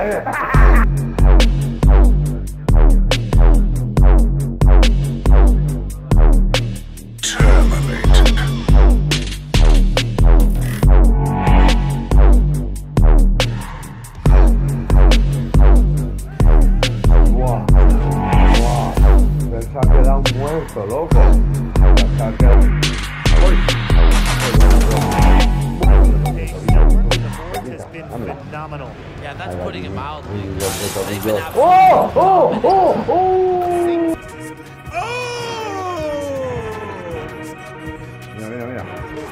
Muerto, loco. Phenomenal. Yeah, that's putting it mildly. ¡Oh! ¡Oh! ¡Oh! ¡Oh! Mira, mira, mira.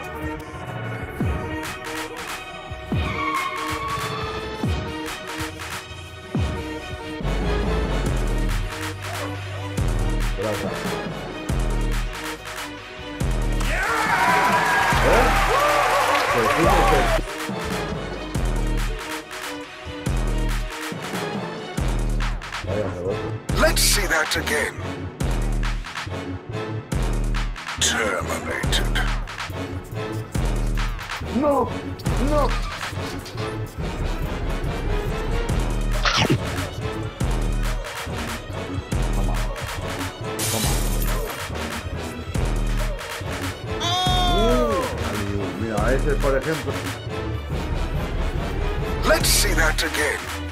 Gracias. Let's see that again. Terminated. No, no. Mira, ese por ejemplo. Let's see that again.